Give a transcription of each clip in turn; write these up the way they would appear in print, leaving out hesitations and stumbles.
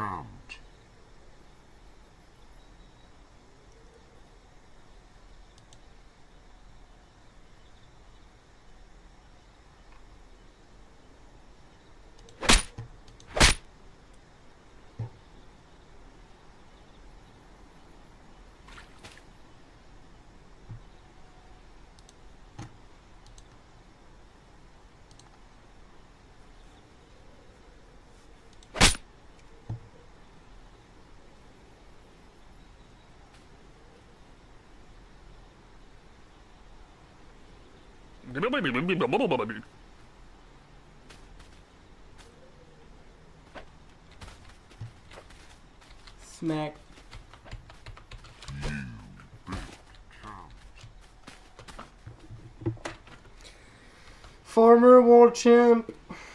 count. Smack. Former world champ.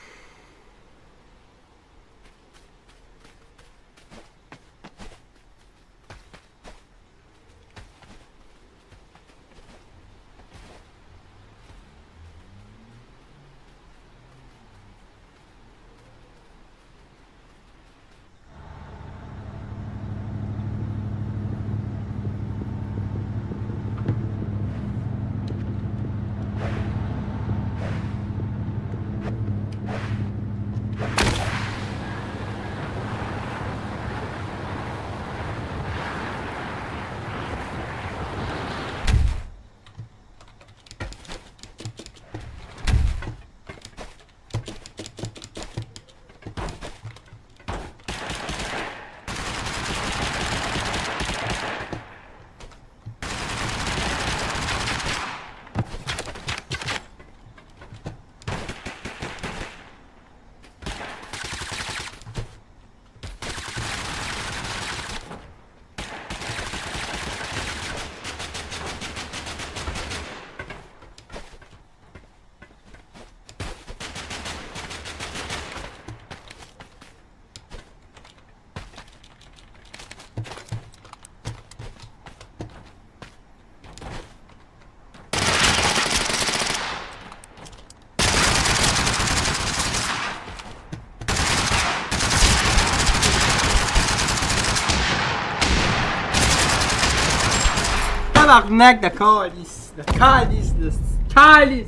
Tabarnak de calice. De calice. De calice.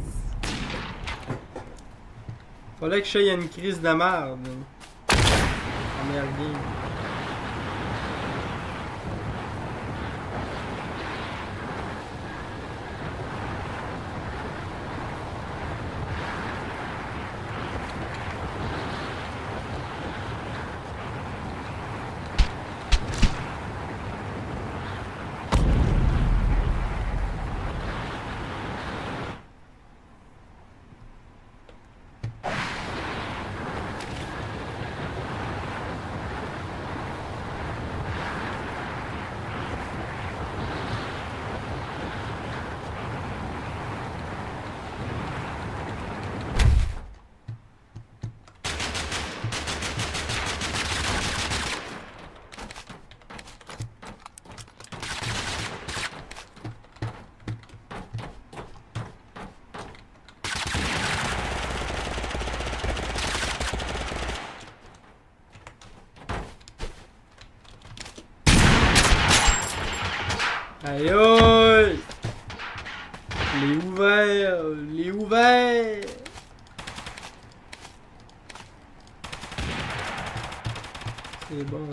Fallait que je aille une crise de merde. Première game. Aïe aïe! Les ouverts! Les ouverts! C'est bon.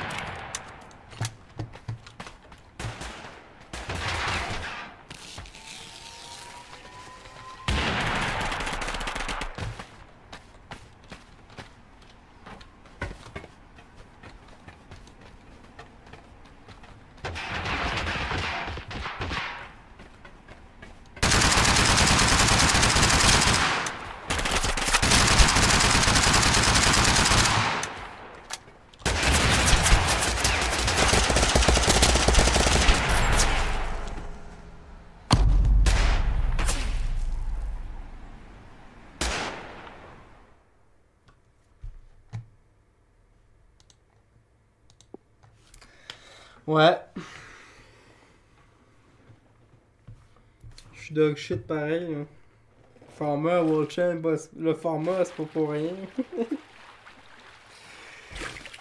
Ouais. Je suis dog shit pareil. Hein. Format World Champ, le format c'est pas pour rien.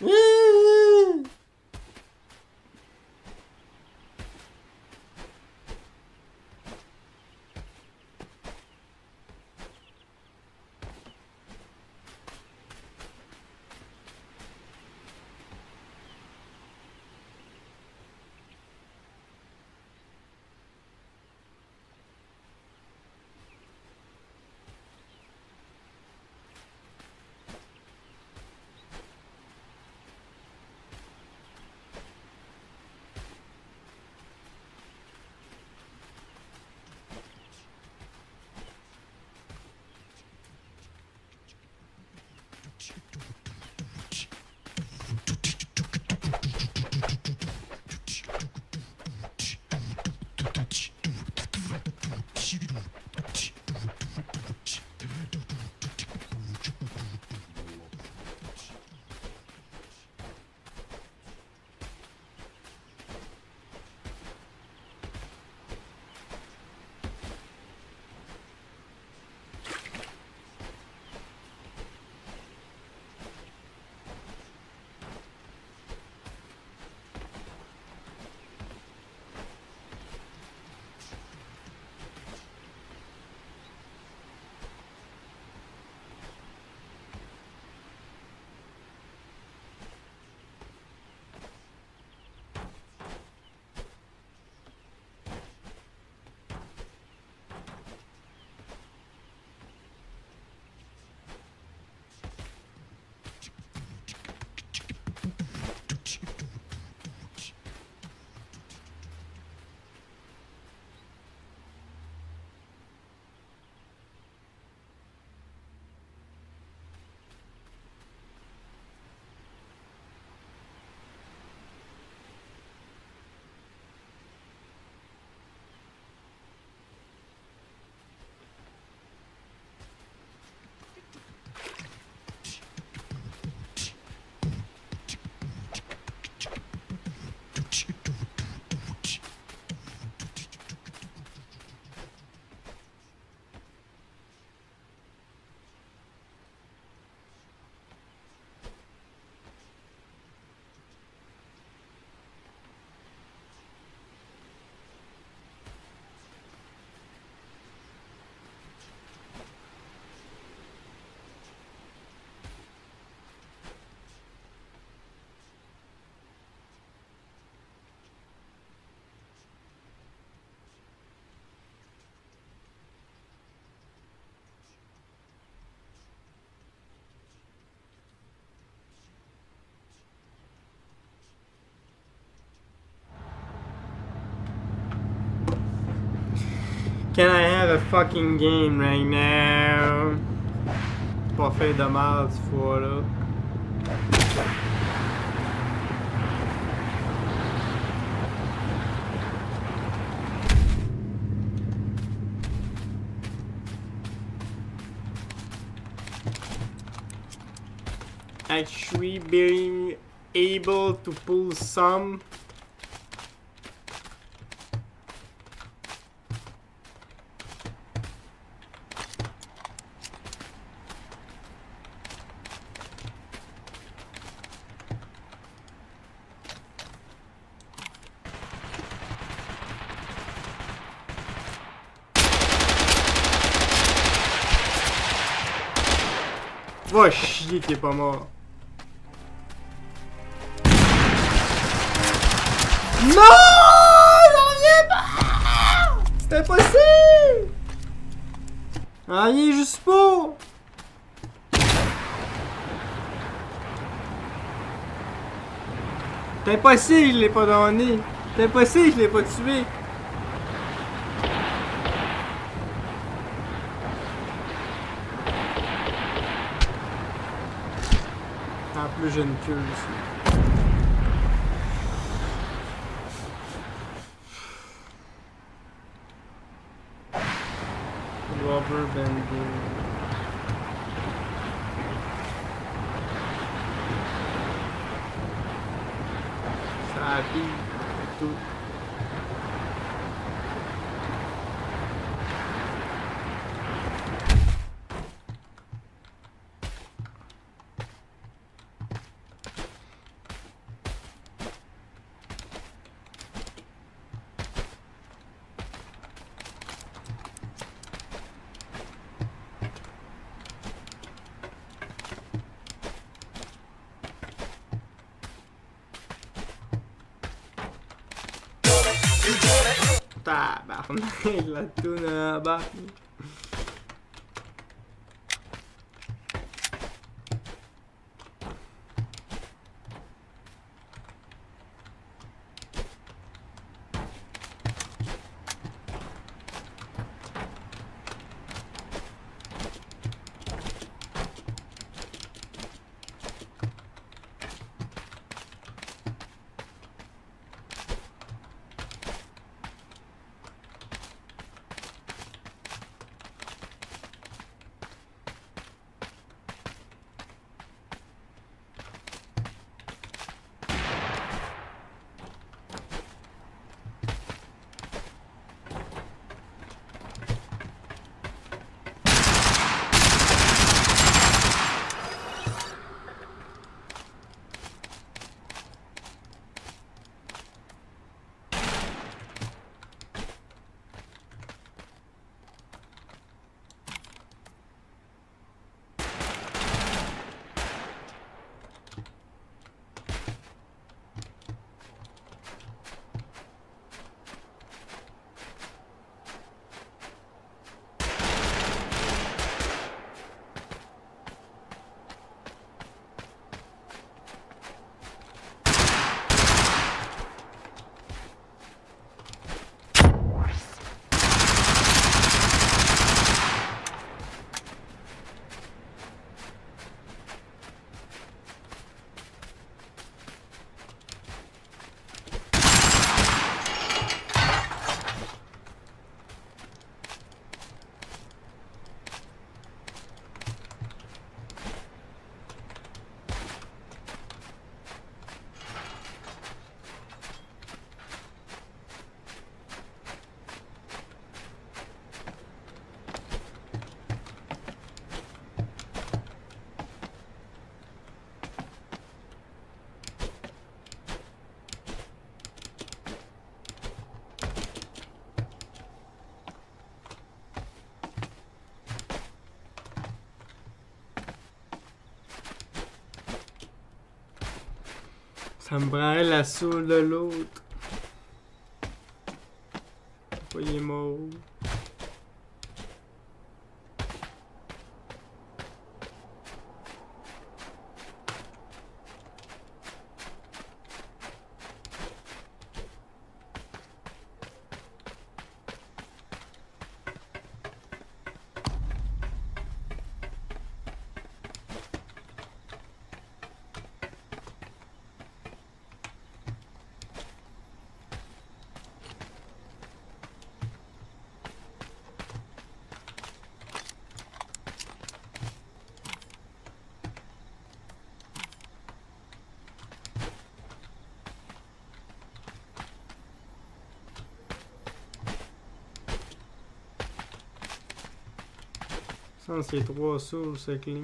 Can I have a fucking game right now? Pas fait de mal cette fois-là. Actually being able to pull some. Va chier qui est pas mort. Non! J'en reviens pas! C'est impossible! J'en reviens juste pas! C'est impossible, je l'ai pas donné. C'est impossible, je l'ai pas tué. En plus, j'ai une queue ici. Rubber banding. Ça habille tout. Tabarnak, la toune en bas. Ça me prendrait la soule de l'autre. Pourquoi il est mort? Ça, c'est 3 sauts, c'est clean.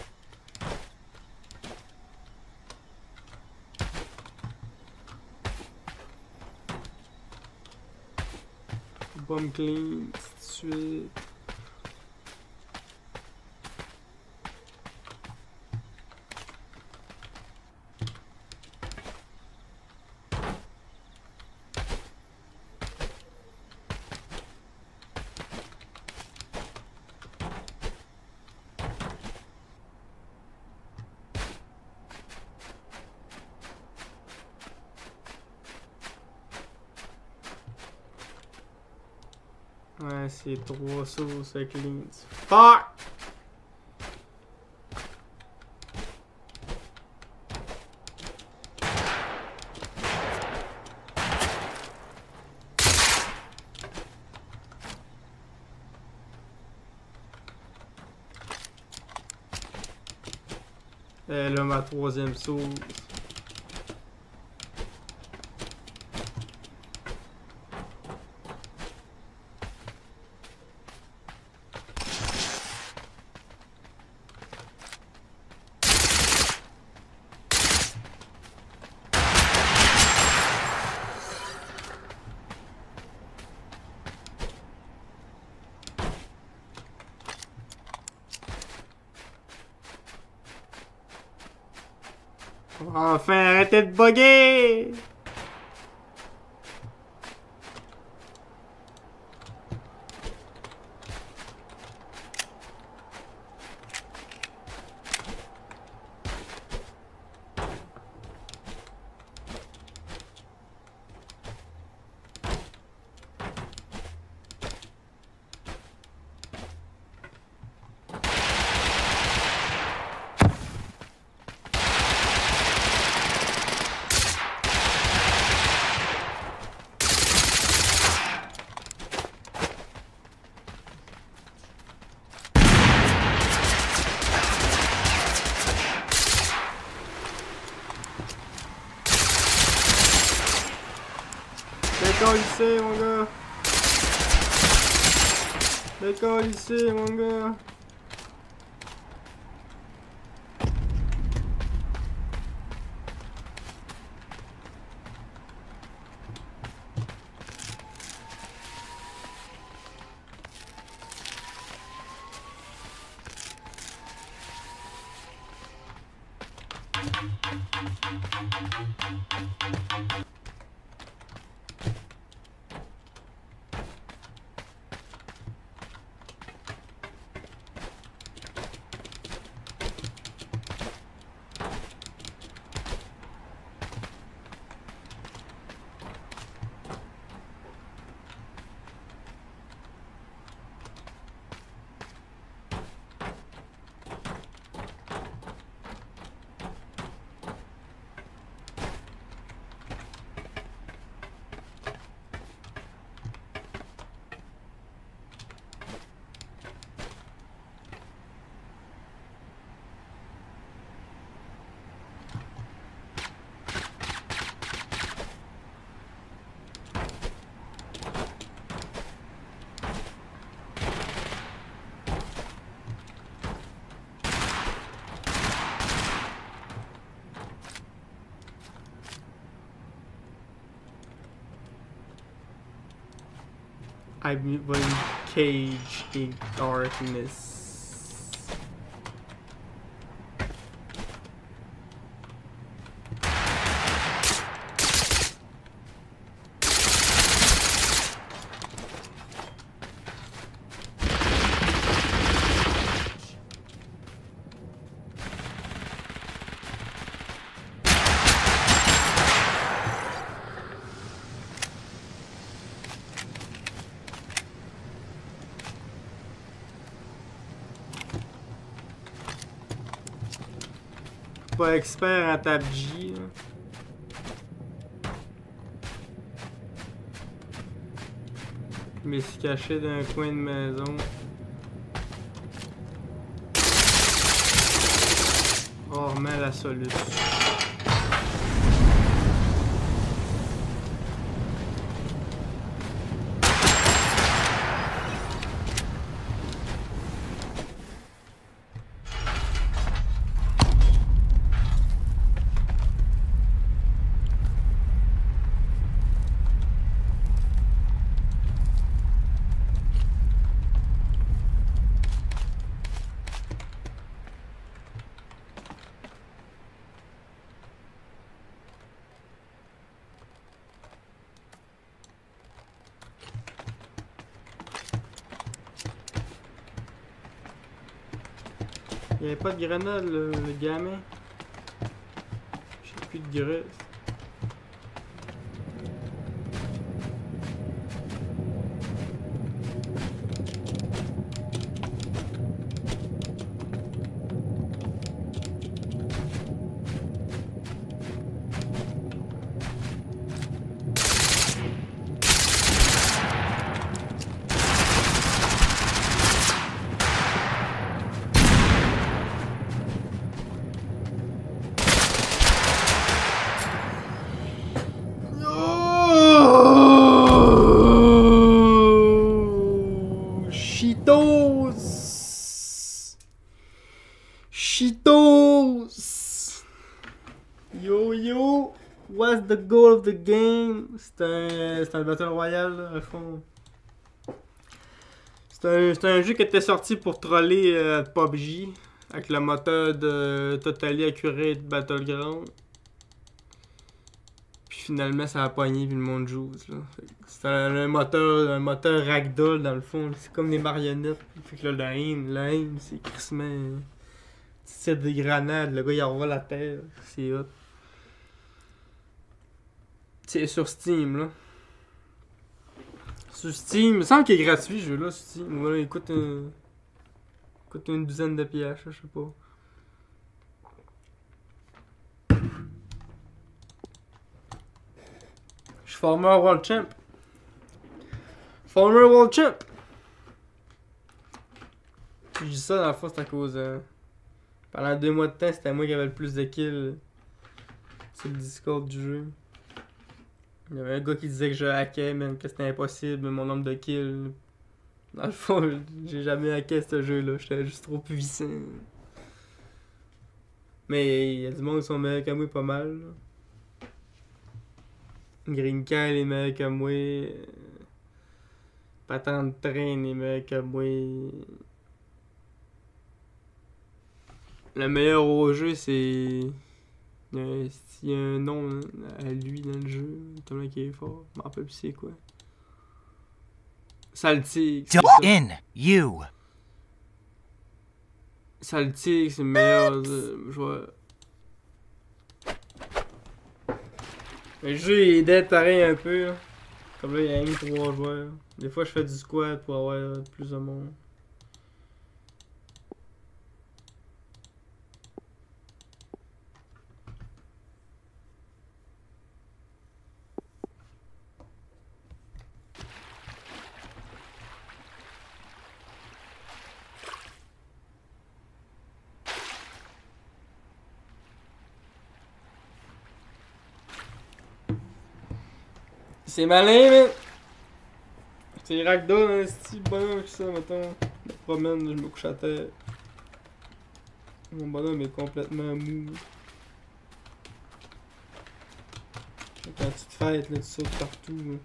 Bombe clean, tout de suite. Ouais, c'est 3 sauts, c'est clean. Fuck! Et là, ma 3e sauce. Enfin, arrêtez de bugger! Décalissé, mon gars. Décalissé, mon gars. I've been caged in darkness. Pas expert en tab J. Mais se cacher dans un coin de maison. On remet la solution. Il n'y avait pas de grenade, le gamin. J'ai plus de grenade. Cheetos! Yo yo! What's the goal of the game? C'est un Battle Royale, là, à fond. C'est un jeu qui était sorti pour troller PUBG avec le moteur de Totally Accurate Battleground. Puis finalement, ça a pogné puis le monde joue. C'est un moteur ragdoll dans le fond. C'est comme des marionnettes. Fait que là, la haine, c'est crissement. C'est des grenades, le gars il envoie la terre. C'est hot. C'est sur Steam là. Sur Steam, il me semble qu'il est gratuit ce jeu là sur Steam. Voilà, il coûte une douzaine de pièces, je sais pas. Je suis former World Champ. Former World Champ. Si je dis ça dans la fois c'est à cause pendant 2 mois de temps c'était moi qui avait le plus de kills sur le Discord du jeu. Il y avait un gars qui disait que je hackais, même que c'était impossible, mon nombre de kills. Dans le fond, j'ai jamais hacké ce jeu-là, j'étais juste trop puissant. Mais il y a du monde qui sont meilleurs que moi pas mal. Là. Green Kyle est meilleur que moi. Patente de train est meilleur que moi. Le meilleur au jeu, c'est. Il y a un nom à lui dans le jeu, tellement qu'il est fort. Je m'en rappelle plus c'est quoi. Saltig. In you. Saltig, c'est le meilleur joueur. Le jeu est dead pareil un peu. Là. Comme là, il y a même 3 joueurs. Des fois, je fais du squad pour avoir plus de monde. C'est malin, mais. C'est ragdoll, un style bonhomme que ça, mettons. Je me promène, je me couche à terre. Mon bonhomme est complètement mou. Quand tu te fêtes, là, tu sautes partout. Là.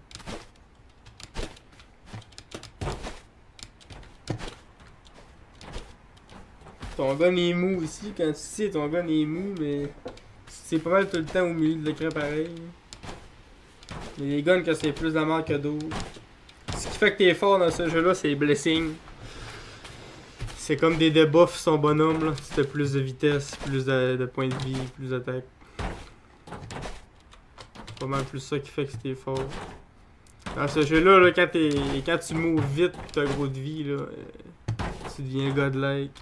Ton gun est mou ici, quand tu sais, ton gun est mou, mais. C'est pas mal tout le temps au milieu de l'écran pareil. Il y a des guns que c'est plus de la mort que d'autres. Ce qui fait que t'es fort dans ce jeu-là, c'est les blessings. C'est comme des debuffs son bonhomme, là. Si t'as plus de vitesse, plus de points de vie, plus d'attaque. C'est pas mal plus ça qui fait que t'es fort. Dans ce jeu-là, là, quand tu moves vite pis t'as gros de vie, là, tu deviens godlike.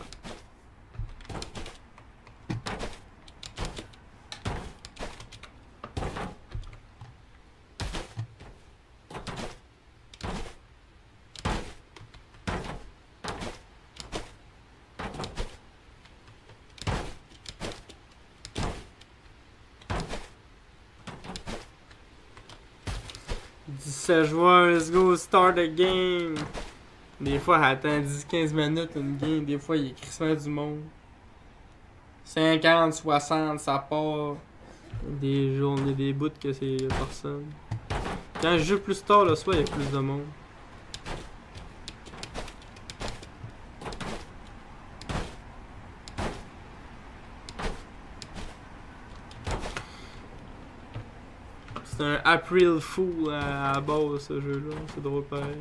Ce joueur, let's go, start a game. Des fois, elle attend 10-15 minutes une game. Des fois, il y a crissement du monde. 50, 60, ça part. Des journées, des bouts que c'est personne. Quand je joue plus tard le soir, il y a plus de monde. C'est un April Fool à la base, ce jeu-là. C'est drôle pareil.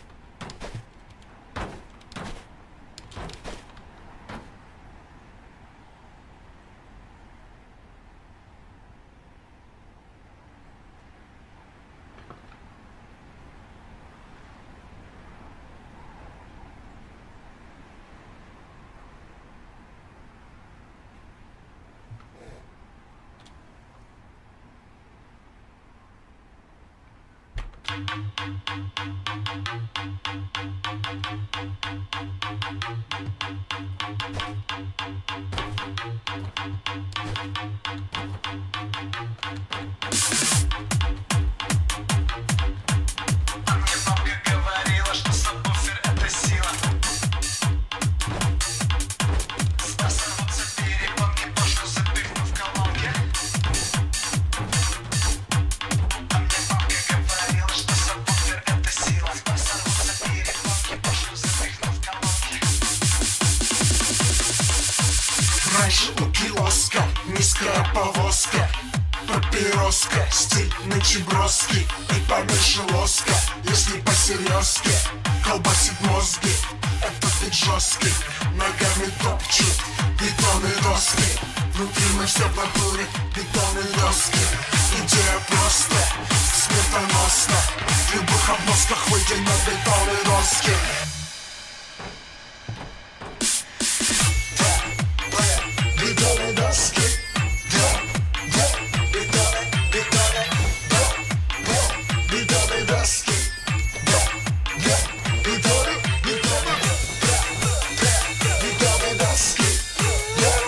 Раньше у киоска низкая повозка, папироска, стиль ночеброски и поменьше лоска. Если по-серьезки колбасит мозги, это бит жесткий, ногами топчет бетонные доски. Внутри мы все в натуре, бетонные доски. Идея просто, смертоносна. В любых обносках выйди на бетонные доски.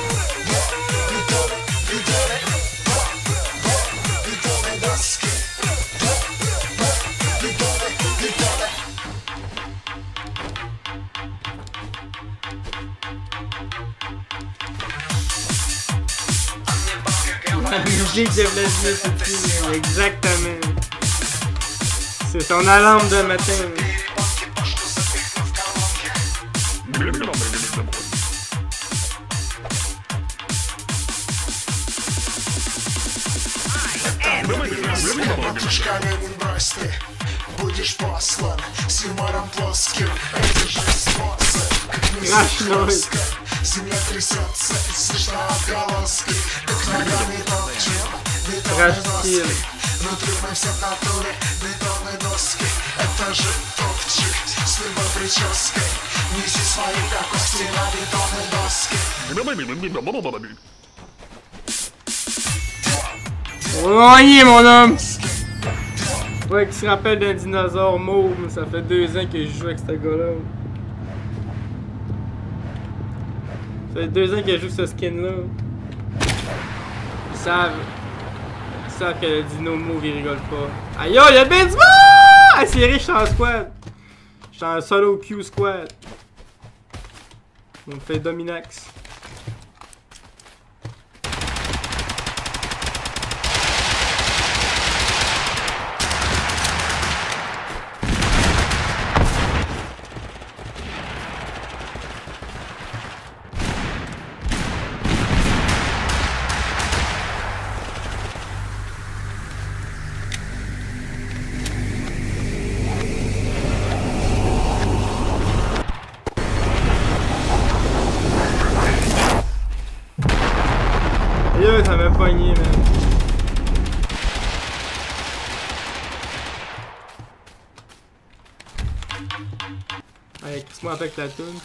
Let's go. La musique de Vladimir Poutine, exactement. C'est son alarme de matin. Братушка, Ленин, брось ты, будешь послан с юмором плоским. Это же способ, как низко. Земля трясется, и слышно отголоски. Как ногами топчем бетонные доски. Внутри мы все в натуре бетонной доски. Это же топчик с любой прической. Неси свои кости на бетонной доске. On y est, mon homme! Ouais, qui se rappelle d'un dinosaure mauve, ça fait 2 ans que je joue avec ce gars-là. Ça fait 2 ans que je joue ce skin-là. Ils savent que le dino mauve, il rigole pas. Aïe, y'a ben du monde! Ah, c'est riche, je suis en squad. Je suis en solo Q squad. On fait Dominax. Ça m'a pogné, man. Allez, crisse-moi avec la toune.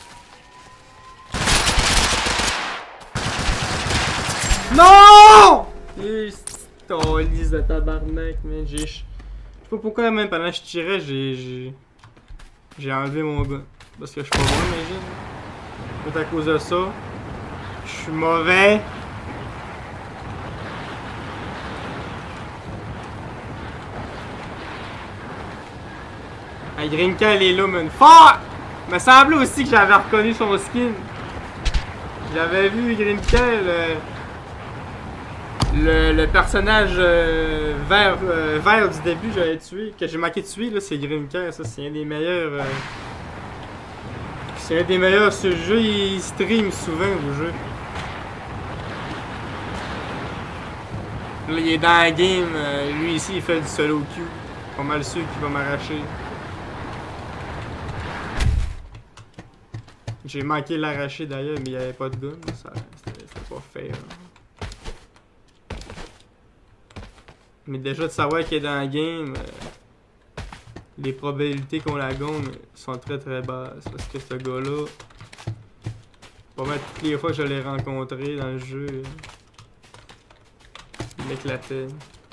Non! Oh, lisse de tabarnak, man. Je sais pas pourquoi, même pendant que je tirais, j'ai enlevé mon gars. Parce que je suis pas bon, imagine. Peut-être à cause de ça. Je suis mauvais. Grinka, elle est là, man. Fuck! Il me semblait aussi que j'avais reconnu son skin. J'avais vu Grinka, le personnage vert du début, j'avais tué. Que j'ai manqué de tuer, là, c'est Grinka. Ça, c'est un des meilleurs. C'est un des meilleurs sur le jeu. Il stream souvent au jeu. Là, il est dans la game. Lui ici, il fait du solo queue. Pas mal sûr qu'il va m'arracher. J'ai manqué l'arracher d'ailleurs, mais il n'y avait pas de gun. C'était pas fair. Mais déjà de savoir qu'il est dans la game, les probabilités qu'on la gagne sont très basses. Parce que ce gars-là, pas mal toutes les fois que je l'ai rencontré dans le jeu, il m'éclatait.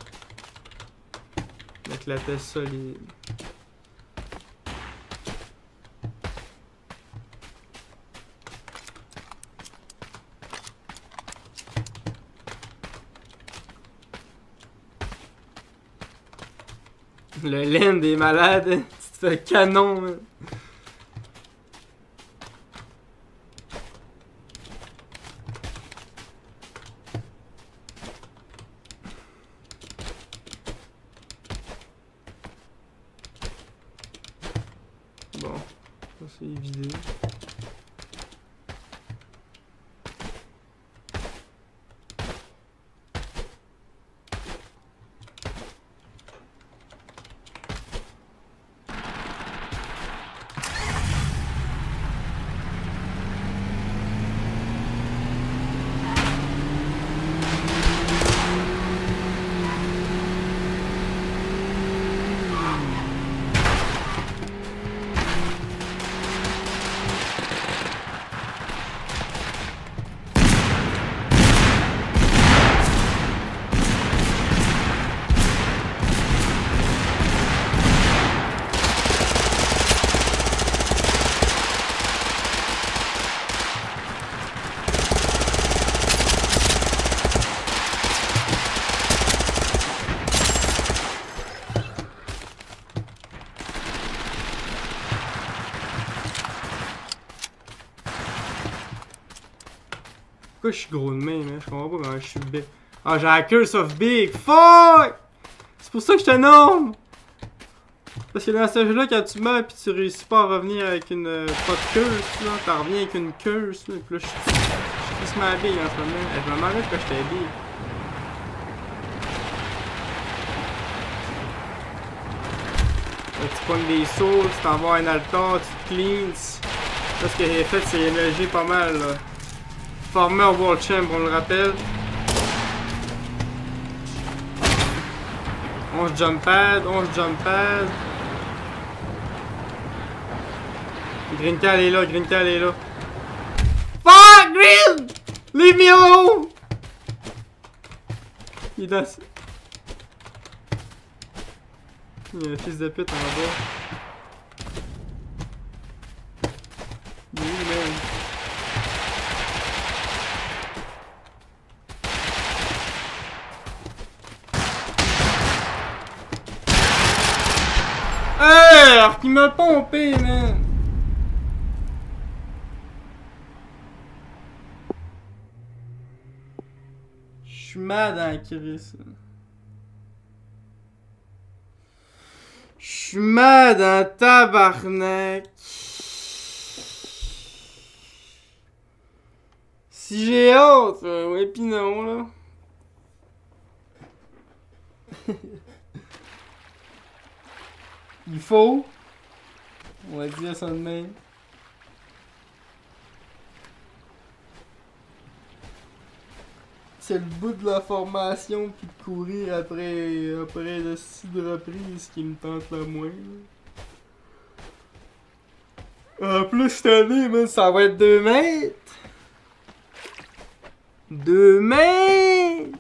Il m'éclatait solide. Le land est malade, tu te fais canon, man. Bon, ça c'est vidé. Pourquoi je suis gros de même, hein? Je comprends pas comment je suis big. Ah, j'ai la curse of big. Fuck! C'est pour ça que je te nomme! Parce que dans ce jeu-là, quand tu meurs pis tu réussis pas à revenir avec une. Pas de curse, là. T'en reviens avec une curse, là. Pis là, je suis plus ma big en ce moment. Je me demandais pourquoi j'étais big. Là, tu pognes des sauts, tu t'en vas à un altar, tu te cleans. Là, ce que j'ai fait, c'est émerger pas mal, là. Former World Champ, on le rappelle. 11 jump pad, 11 jump pad. Green Cal est là, Green Cal est là. Fuck, Green! Leave me alone! Il est dans... Il y a un fils de pute en bas. Il est où, man? Hey! Alors qu'il m'a pompé, man! Je suis mad en Chris. Je suis mad en tabarnak. Si j'ai hâte, ouais pis non, là. Il faut. On va dire ça de même. C'est le bout de la formation puis de courir après de 6 reprises qui me tente le moins. En plus cette année, man, ça va être 2 mètres. 2 mètres.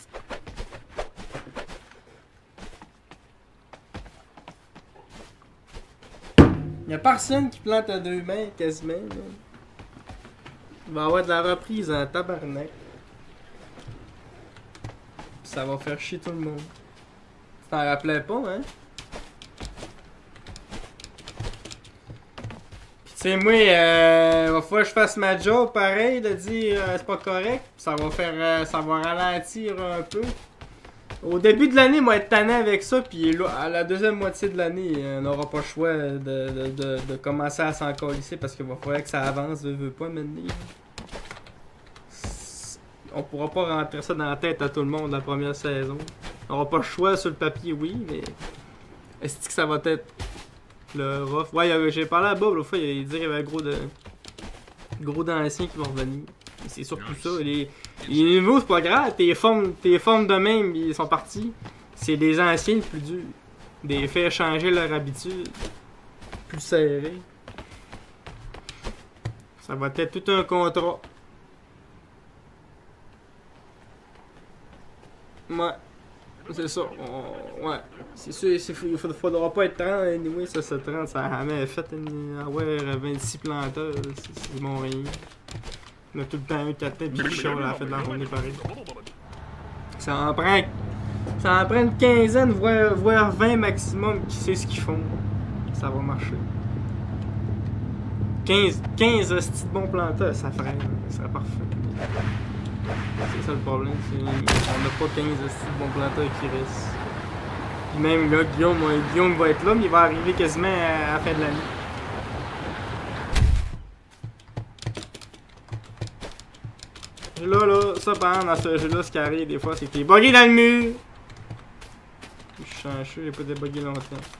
Y'a personne qui plante à 2 mètres quasiment. Là. Il va y avoir de la reprise en tabarnak. Ça va faire chier tout le monde. Tu t'en rappelais pas, hein? Pis tu sais, moi, va falloir que je fasse ma job pareil, de dire c'est pas correct. Ça va faire. Ça va ralentir un peu. Au début de l'année, moi, être tanné avec ça, puis là, à la deuxième moitié de l'année, on n'aura pas le choix de commencer à s'en colisser parce qu'il va falloir que ça avance, veut pas maintenant. On pourra pas rentrer ça dans la tête à tout le monde la première saison. On aura pas le choix sur le papier, oui, mais est-ce que ça va être le rough? Ouais, j'ai parlé à Bob l'autre fois, il dit qu'il y avait gros d'anciens qui vont revenir. C'est surtout ça. Les nouveaux, c'est pas grave, tes formes de même, ils sont partis. C'est des anciens plus durs. Des faire changer leur habitude. Plus serré. Ça va être tout un contrat. Ouais, c'est ça. Ouais, c'est sûr, il faudra pas être 30. Anyway, ça 30, ça a jamais fait avoir 26 planteurs. C'est mon rien. On a tout le temps eu 4 têtes pis Charles a fait de la journée pareil. Ça en prend une quinzaine, voire 20 maximum qui sait ce qu'ils font. Ça va marcher. 15 hosties de bons planteurs, ça ferait. Ça serait parfait. C'est ça le problème, c'est on n'a pas 15 hosties de bons planteurs qui restent. Puis même là, Guillaume va être là, mais il va arriver quasiment à la fin de l'année. Là, ça par exemple, dans ce jeu-là, ce qui arrive des fois, c'est que t'es bugué dans le mur! Je suis chanceux, j'ai pas débugué longtemps.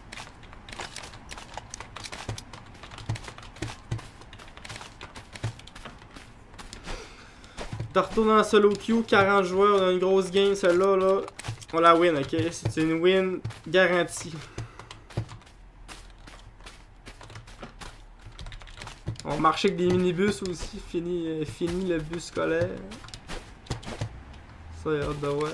T'as retourné dans solo queue, 40 joueurs, on a une grosse game, celle-là, là. On la win, ok? C'est une win garantie. On va marcher avec des minibus aussi, fini le bus scolaire. Ça, il y a hâte de voir.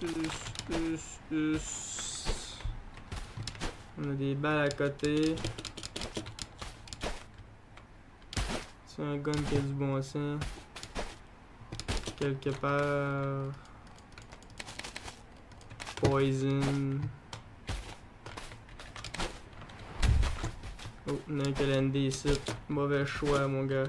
On a des balles à côté. C'est un gun qui a du bon sens. Quelque part. Poison. Oh, il y en a un qui a l'ND ici. Mauvais choix, mon gars.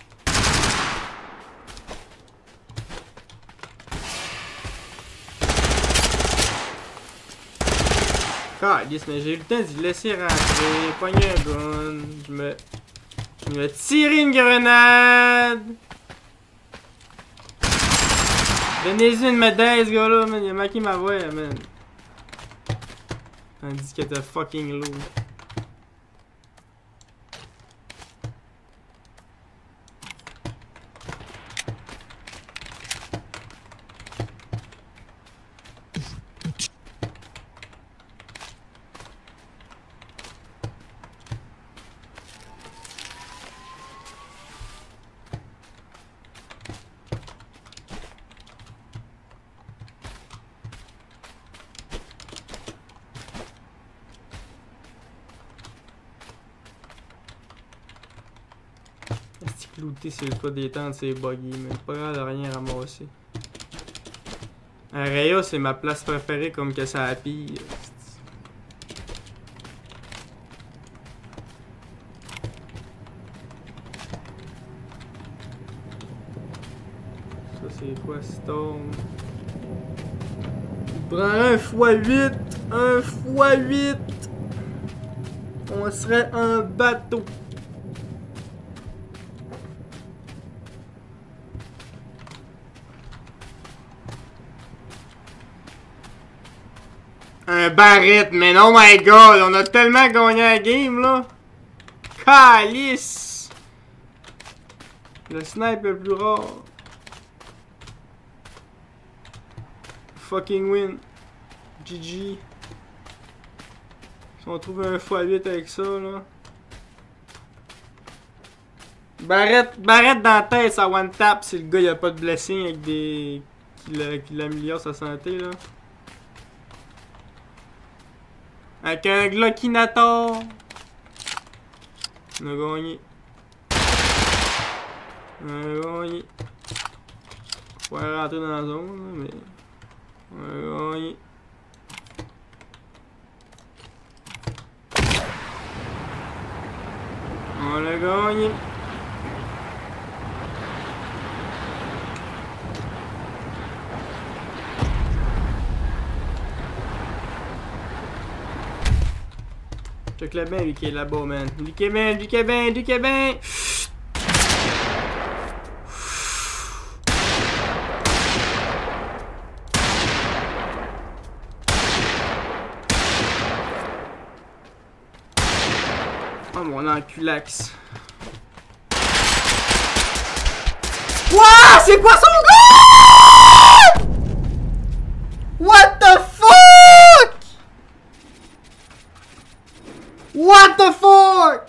Calice, mais j'ai eu le temps d'y laisser rentrer. Pogner un gun. Je me tirer une grenade. Donnez-y une médaille, ce gars-là, man. Il a manqué ma voix, man. Tandis qu'il était fucking low. Looter c'est le pas des tentes, c'est buggy, mais pas grave de rien ramasser. Raya, c'est ma place préférée comme que ça a pire. Ça c'est quoi, Storm? Prends un x8! Un x8! On serait un bateau! Un Barrett, mais oh my god, on a tellement gagné la game là. Calice! Le snipe est plus rare. Fucking win. GG. Si on trouve un x8 avec ça là. Barrett dans la tête, ça one tap si le gars il a pas de blessing avec des. qui l'améliore sa santé là. Avec un Glockinator. On a gagné. On a gagné. Faut pas rentrer dans la zone, mais. On a gagné. On a gagné. Check le bien lui qui est là-bas, man. Lui qui est bien, lui qui est bien, lui qui est bien. Oh mon enculax. Wouah! C'est quoi son gars? What the fuck? What the fuck?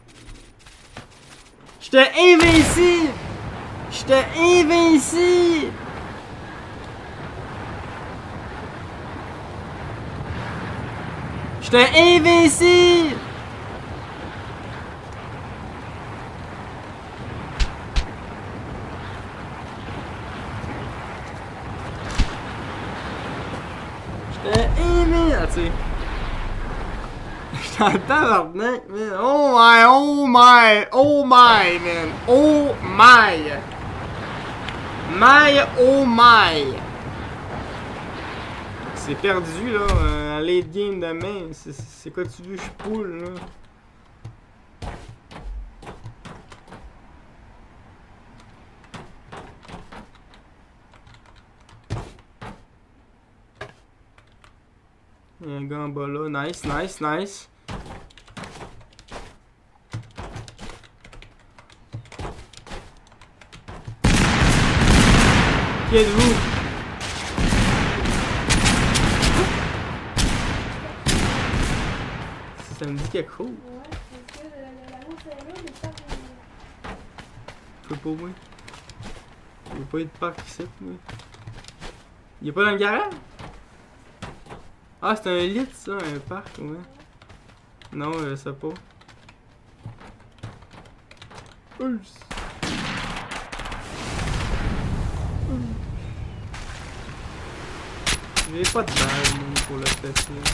J'étais invincible! J'étais invincible! J'étais invincible! J'étais invincible! Tu sais. J'étais en tabarnak, man. Oh my, oh my, oh my, man. Oh my. My, oh my. C'est perdu, là, en late game demain. C'est quoi tu veux, je poule, là. Il y a un gars en bas là. Nice, nice, nice. Qui êtes-vous? Ça me dit quelque chose. Ouais, parce que la route est là, mais pas Je peux pas, moi. Il n'y a pas eu de parc ici, moi. Il est pas dans le garage? Ah, c'est un lit, ça, un parc, ouais. Non, je sais pas. J'ai pas de balle, moi, pour le test, là.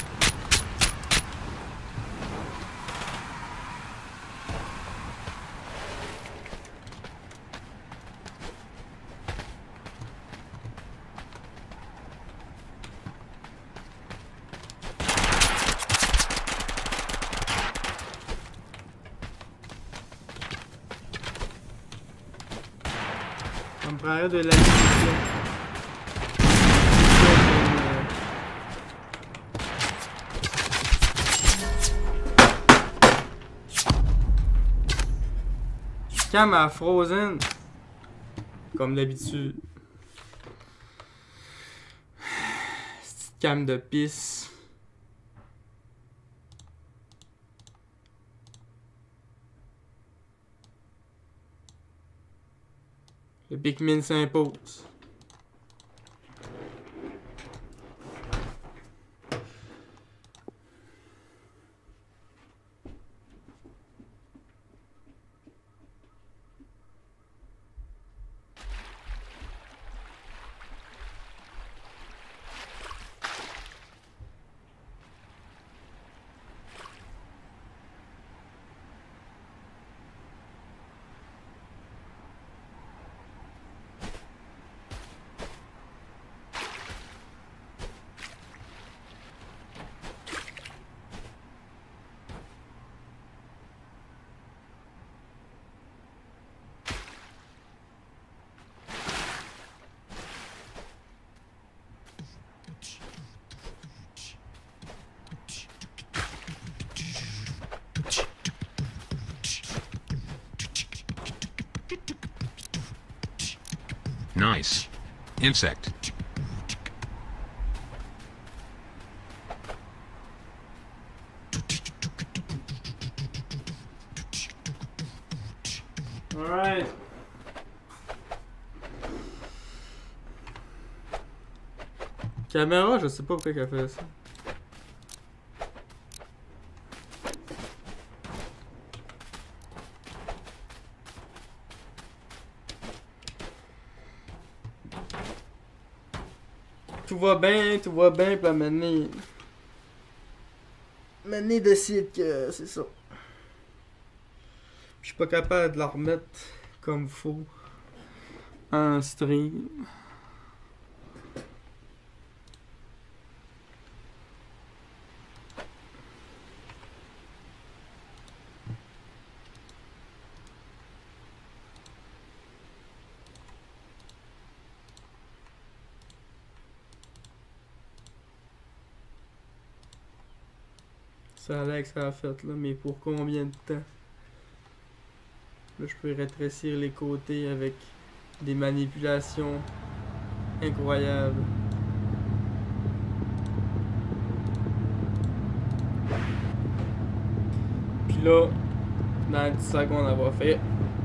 Ça me prendrait de la munition. Cam à Frozen. Comme d'habitude. Petite cam de pisse. Le Pikmin s'impose. Nice. Insect. Alright. Caméra, je sais pas pourquoi qu'elle fait ça. Tout va bien, puis la Mané décide que c'est ça. Je suis pas capable de la remettre comme faut en stream. Ça a l'air que ça a fait là, mais pour combien de temps? Là, je peux rétrécir les côtés avec des manipulations incroyables. Puis là, dans 10 secondes, on va faire.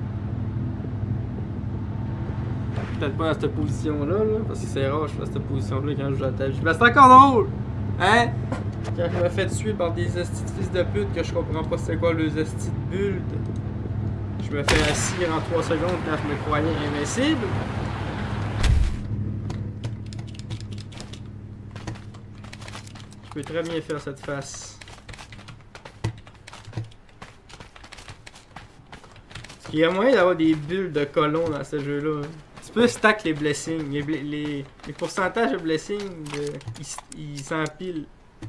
Peut-être pas dans cette position-là, là, parce que c'est rare, je fais cette position-là quand je joue à la table. Mais c'est encore drôle! Hein? Quand je me fais tuer par des estis de fils de pute que je comprends pas c'est quoi les estis de build. Je me fais assis en 3 secondes quand je me croyais invincible. Je peux très bien faire cette face. Il y a moyen d'avoir des bulles de colons dans ce jeu-là. Tu peux stack les blessings. Les pourcentages de blessings, ils s'empilent.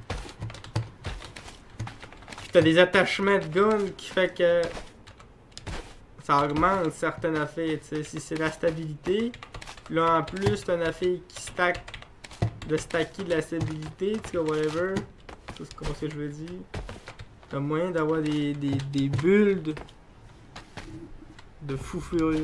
T'as des attachements de gun qui fait que ça augmente certaines affaires, tu sais. Si c'est la stabilité, là en plus t'as un affaire qui stack de stacker de la stabilité, tu sais, whatever. C'est comment que je veux dire. T'as moyen d'avoir des bulles de fou furieux.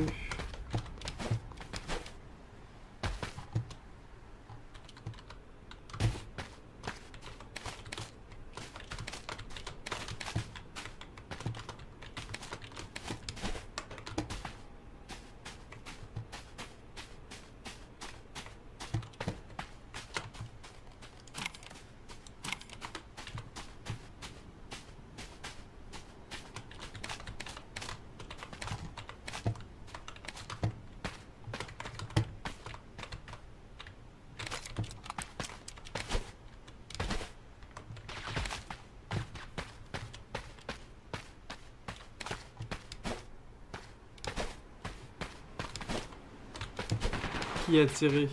qui a tiré?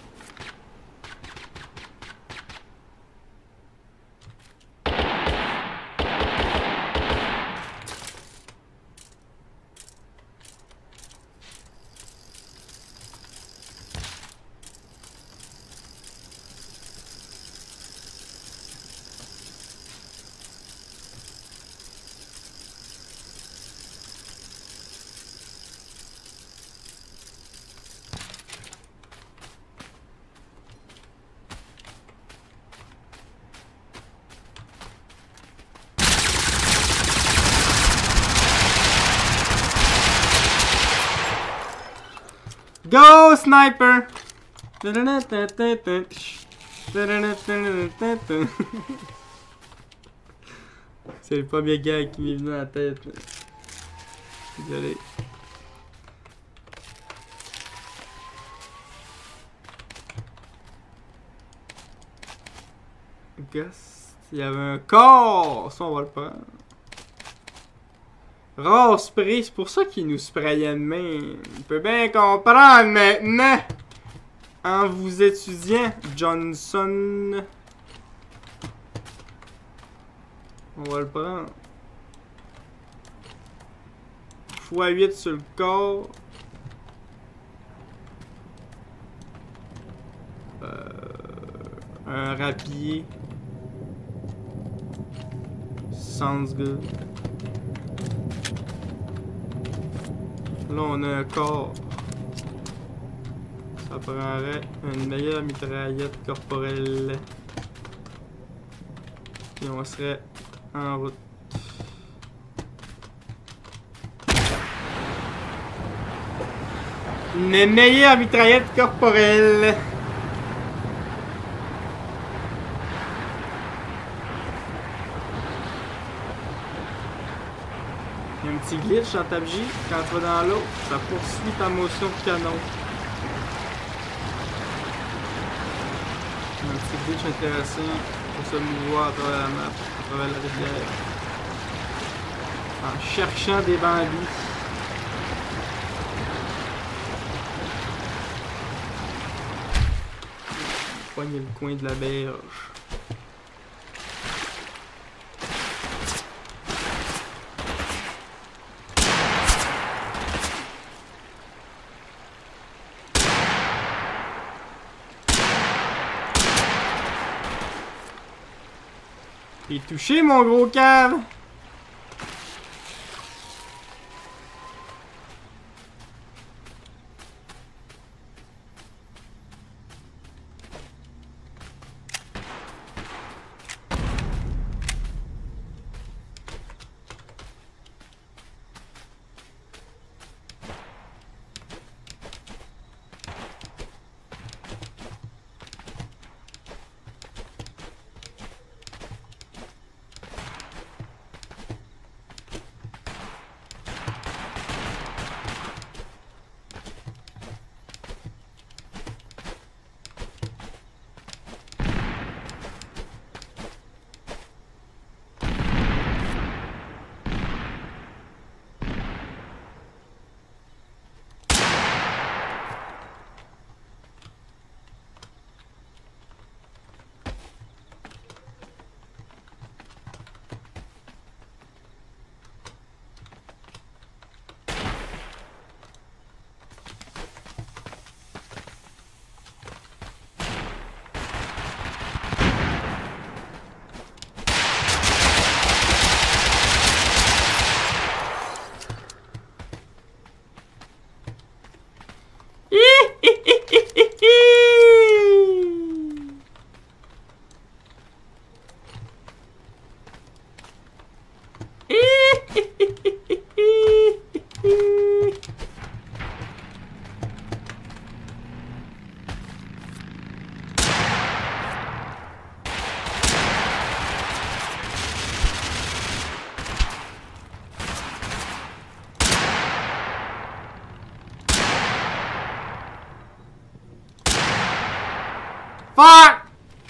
Go, sniper! C'est le premier gars qui m'est venu à la tête. Désolé. Ghost. Il y avait un corps! Ça, on va le prendre. Rare spray, c'est pour ça qu'il nous sprayait de main. On peut bien comprendre maintenant. En vous étudiant, Johnson. On va le prendre. x8 sur le corps. Un rapier. Sounds good. Là, on a un corps. Ça prendrait une meilleure mitraillette corporelle. Et on serait en route. Une meilleure mitraillette corporelle. Il y a un petit glitch dans ta bougie. Quand tu vas dans l'eau, ça poursuit ta motion de canon. Un petit glitch intéressant pour se mouvoir à travers la map, à travers la rivière. En cherchant des bambis. Poigner le coin de la berge. T'es touché, mon gros cave! Fuck!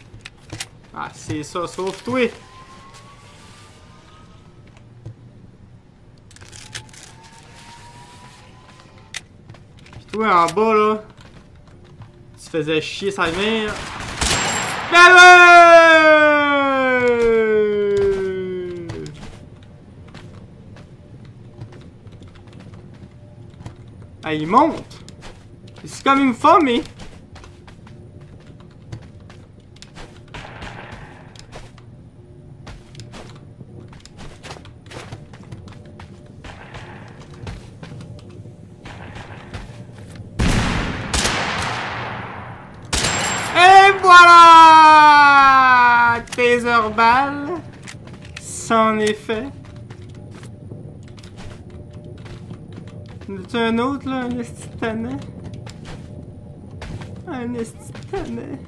Ah, c'est ça, sauve-toi! Pis toi en bas là. se faisait chier sa mère. Ben ouais! Ah, il monte! C'est comme une femme, mais... Et voilà! Taser balle. Sans effet. T'as un autre là, un estitanet? Un estitanet.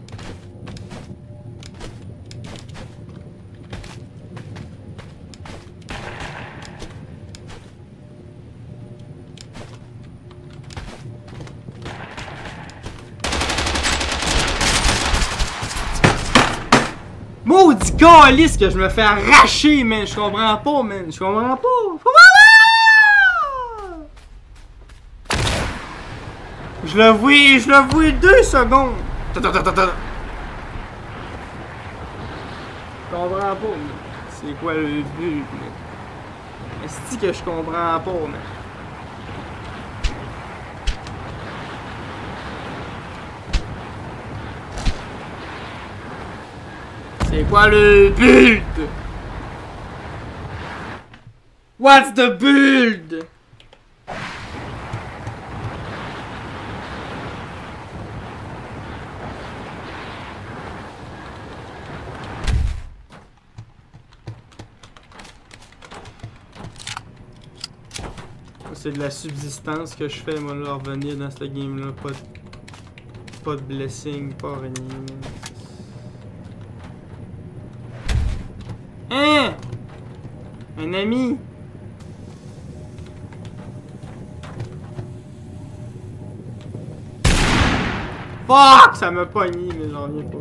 Maudit calice que je me fais arracher, man! Je comprends pas, man! Je comprends pas! Je le vois 2 secondes! Je comprends pas, man. C'est quoi le but, man? Est-ce que je comprends pas, man? C'est quoi le but? What's the build? C'est de la subsistance que je fais, moi, là, revenir dans cette game-là. Pas de blessing, pas rien. Hein? Un ami? Fuck! Ça m'a pogné, mais j'en reviens pas.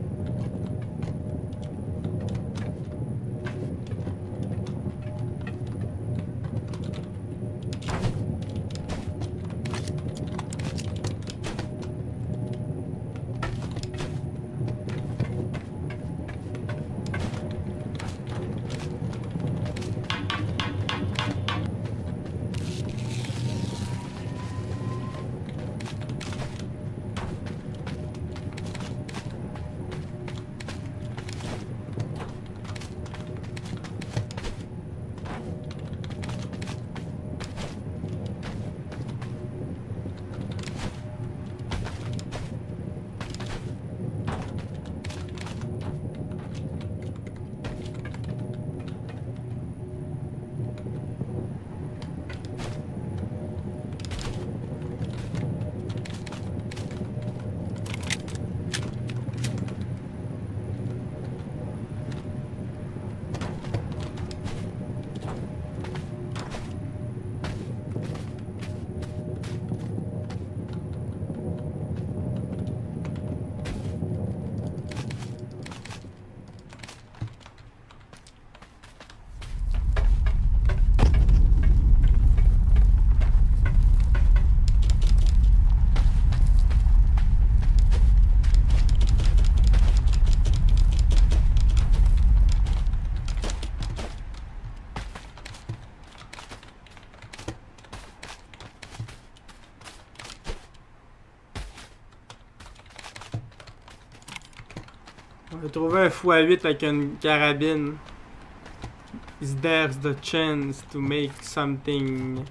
On va trouver un x8 avec une carabine. Is there's the chance to make something?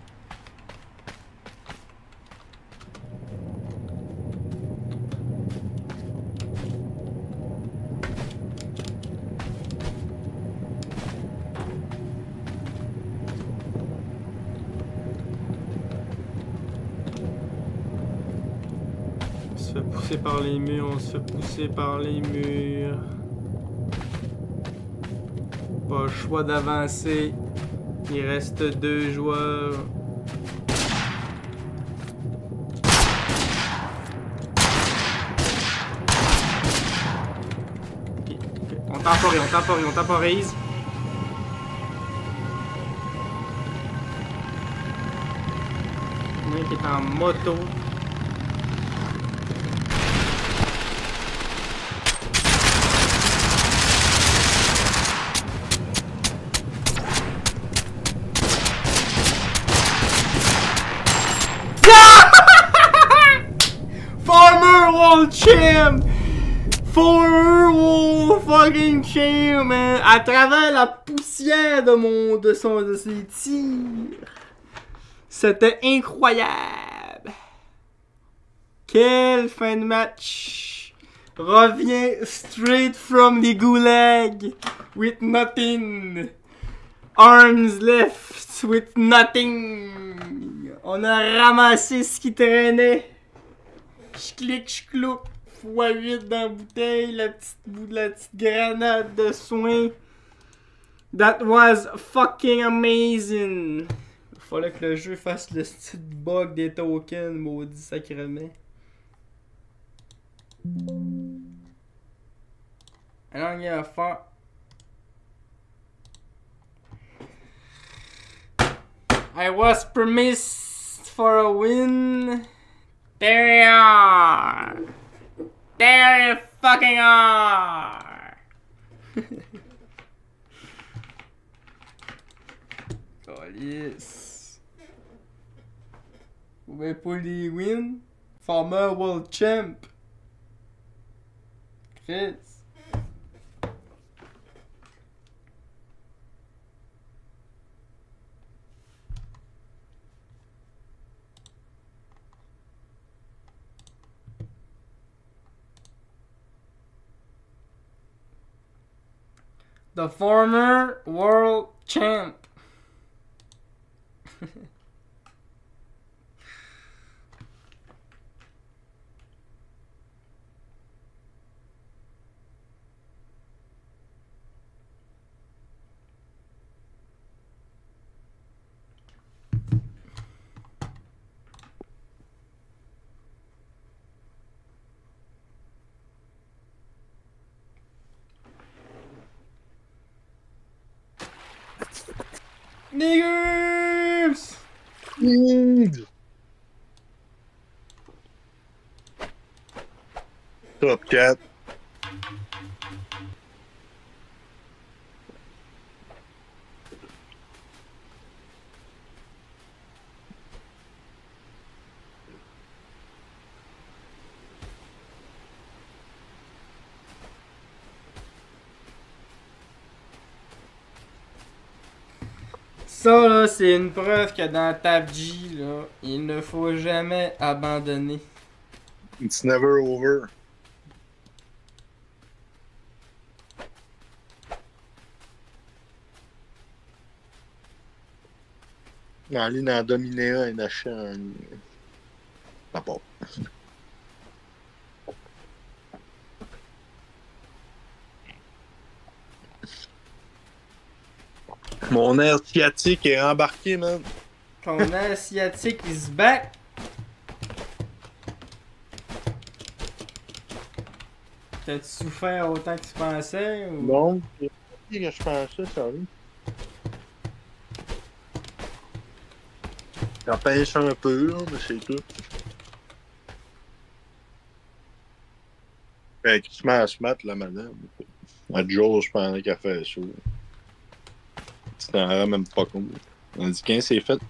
On se fait pousser par les murs, on se fait pousser par les murs. Pas le choix d'avancer. Il reste 2 joueurs. Okay. On temporise. Il y en a un qui est en moto. champ! Former world fucking champ, man! À travers la poussière de ses tirs. C'était incroyable! Quelle fin de match! Revient straight from the gulag with nothing. Arms left with nothing. On a ramassé ce qui traînait. J'clique, j'clouque. x8 dans la bouteille. La petite grenade de soin. That was fucking amazing. Fallait que le jeu fasse le style bug des tokens, maudit sacrement. I don't give a fuck. I was promised for a win. There you are. There you fucking are. Oh yes. Vous voulez pas les win? Former world champ. Chris. The former world champ. Niggers! Top cat. Ça là, c'est une preuve que dans TAFG, là, il ne faut jamais abandonner. It's never over. En ligne en dominéa et d'achat en ligne. Ça part. Mon air sciatique est embarqué, man. Ton air asiatique is back. T'as-tu souffert autant que tu pensais? Ou... Non, c'est pas que je pensais, ça arrive. Ça pêche un peu, là, mais c'est tout. Fait que tu mets à se mettre, la madame. À Joe, je pensais qu'elle fait ça. C'était même pas cool. On a dit quand c'est fait.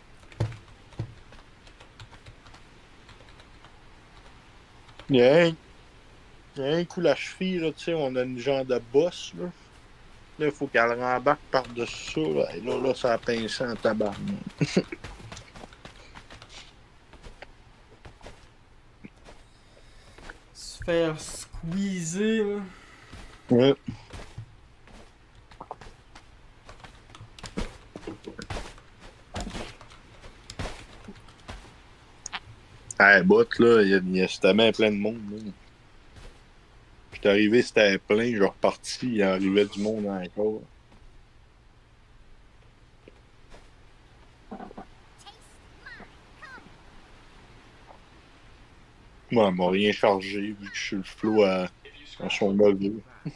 Il y a un coup la cheville, là, tu sais, on a une genre de bosse, là. Là, il faut qu'elle rembarque par-dessus ça, là. Et là, ça a pincé en tabac. Se faire squeezer, là. Ouais. Ah, bot, là, c'était bien plein de monde, là. J'étais arrivé, c'était plein, je suis reparti, il arrivait du monde encore. Moi, elle m'a rien chargé, vu que je suis le flow à son levier.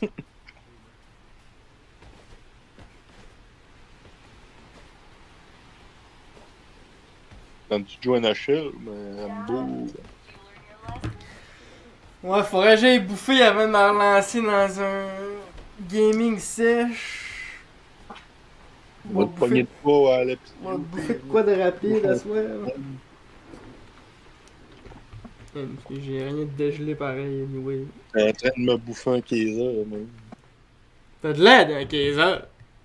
Quand tu joues à NHL, mais beau. Ouais, faudrait que j'aille bouffer avant de me relancer dans un gaming sèche. On va te pogner de pas à l'épisode. On va bouffer de quoi de rapide à soir. J'ai rien de dégelé pareil, anyway. T'es en train de me bouffer un Kaiser, moi. T'as de l'aide, un Kaiser!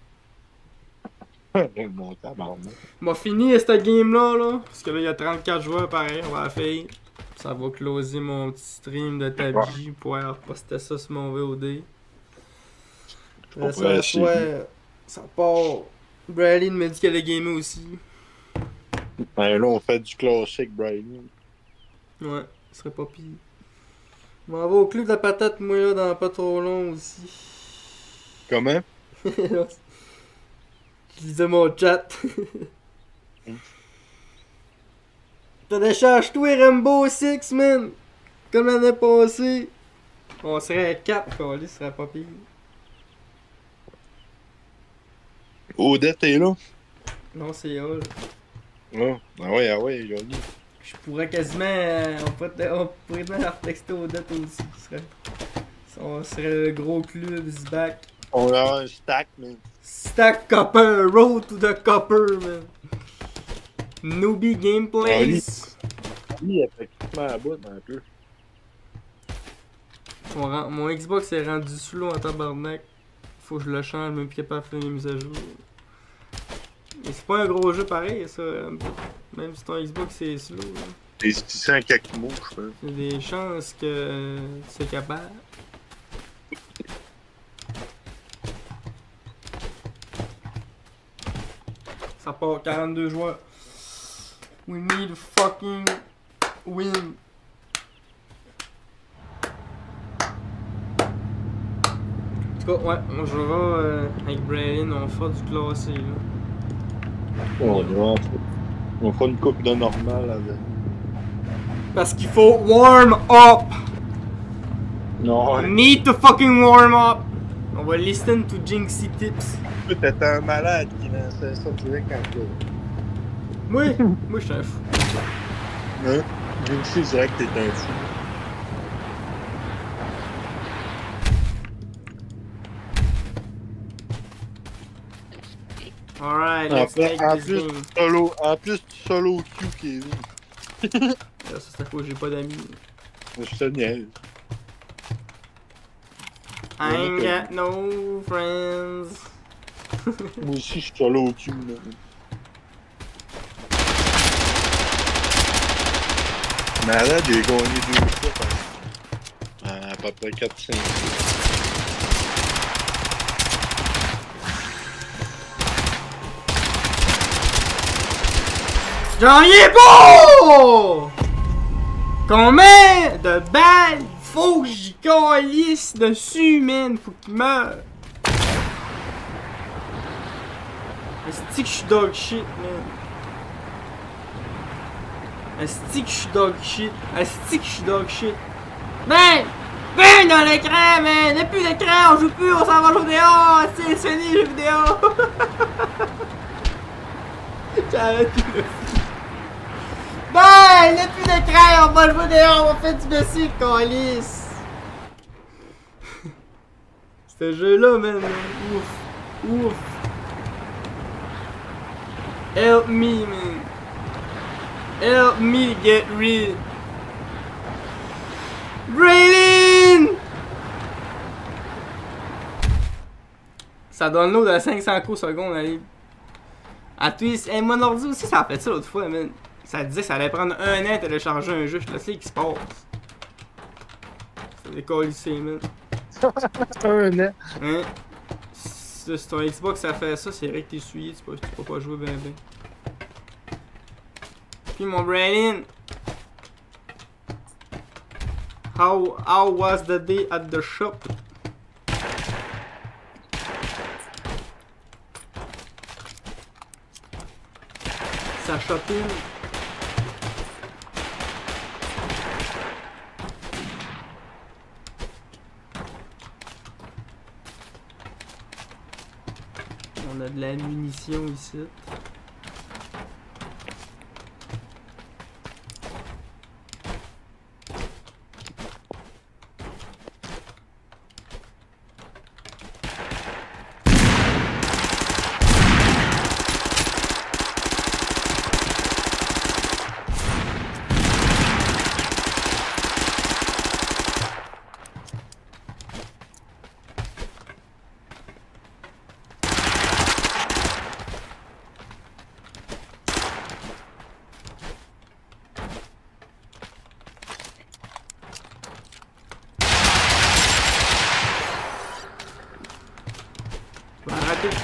Mon tabarnak. M'a fini cette game-là, là. Parce que là, il y a 34 joueurs pareil, on va la faire. Ça va closer mon petit stream de Tabi pour pouvoir poster ça sur mon VOD. Pas Ça, ça part. Bradley m'a dit qu'elle a gamé aussi. Ben là, on fait du classique, Brian. Ouais, ce serait pas pire. Je m'en vais au club de la patate, moi, là, dans pas trop long aussi. Comment? Je lisais mon chat. T'as décharge toi Rainbow Six, man! Comme l'année passée. On serait à 4, quoi, ce serait pas pire. Odette est là? Non, c'est Hall. Ah ouais, joli. Je pourrais quasiment. On pourrait bien leur texter Odette aussi. On serait le gros club, back. On va avoir un stack, man. Stack Copper, Road to the Copper, man. Newbie Gameplays. Oui, effectivement, à bout, un peu. Mon Xbox est rendu slow en tabarnak. Faut que je le change, même plus capable de faire les mises à jour. Mais c'est pas un gros jeu pareil, ça. Même si ton Xbox est slow. Là. T'es 600 quelques mots, je pense. Il y a des chances que c'est capable. Ça part 42 joueurs. We need to fucking win. En tout cas, ouais, on jouera avec Braylon, on fera du classé là. On fera une coupe de normal avec. Parce qu'il faut warm up! Non, Need to fucking warm up! On va listen to Jinxie Tips. t'étais un malade qui lançait ça direct quand tu. Moi je suis un fou. Hein? Jinxie dirait que t'es un fou. Alright, let's make this game. En plus, tu solo Q qui est Ça c'est à cause que j'ai pas d'amis. Je te niaise. I ain't got no friends. Moi aussi, je suis solo Q, là. Malade, j'ai gagné 2 fois, par exemple. À peu près 4-5 fois. J'en viens pas! Combien de balles faut que j'y calisse dessus, man? Faut qu'il meure. Est-ce que je suis dog shit, man? Est-ce que je suis dog shit? Est-ce que je suis dog shit? Ben! Ben dans l'écran, man! Y'a plus d'écran, on joue plus, on s'en va jouer dehors! C'est fini, les jeux vidéo! J'arrête tout le fou! Ben! Y'a plus d'écran, on va jouer dehors, on va faire du dossier, calice! Ce jeu-là, man! Ouf! Ouf! Help me, man! Help me get rid. Braylon! Ça donne l'eau de 500 coups secondes, allez. À twist. Hey, mon ordi aussi, ça a fait ça l'autre fois, man. Ça disait que ça allait prendre 1 an de télécharger un jeu. Je sais ce qui se passe. C'est décollissé, man. 1 an. Hein? Si ton Xbox ça fait ça, c'est vrai que t'es essuyé, tu peux pas jouer ben ben. Puis mon Braylon. How was the day at the shop? Sa shopping. On a de la munition ici.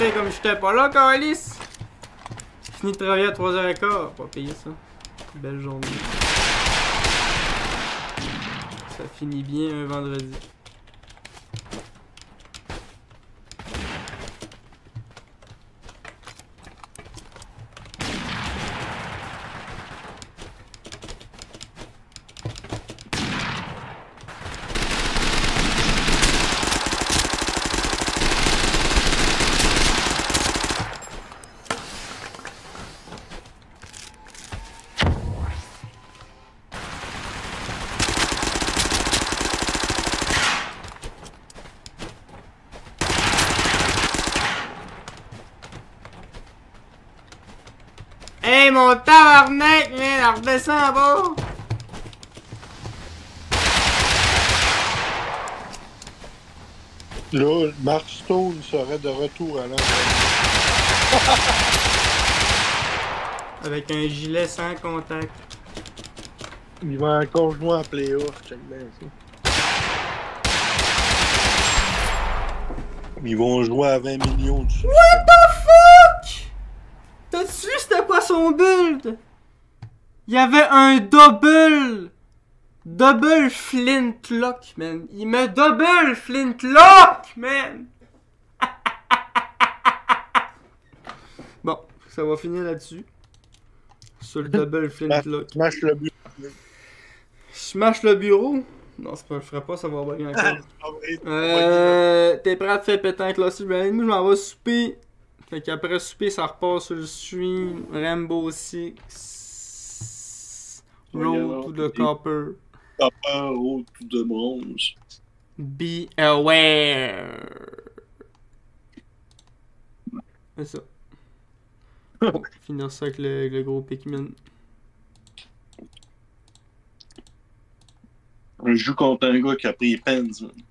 fait comme j'étais pas là, Calice. Fini de travailler à 3h15. Pas payer ça. Belle journée. Ça finit bien un vendredi. Hey mon tabarnak, man, redescend en bas! Là, Mark Stone serait de retour à l'entraînement. Avec un gilet sans contact. Il va encore jouer en playoff, check bien ça. Ils vont jouer à 20 millions de sous. What the fuck? T'as-tu vu c'était quoi son build? Il y avait un double flintlock, man. Il me double flintlock, man. Bon, ça va finir là-dessus. Sur le double flintlock. Smash le but. Smash le bureau? Non, c'est pas, je ferais pas, ça va bien encore. T'es prêt à te faire péter un classique? Moi, je m'en vais souper. Fait qu'après souper, ça repart sur le stream. Rainbow Six. Road to the Copper. Copper, Road to the Bronze. Be aware. C'est ça. Bon, finir ça avec le gros Pikmin. Je joue contre un gars qui a pris les pens, man.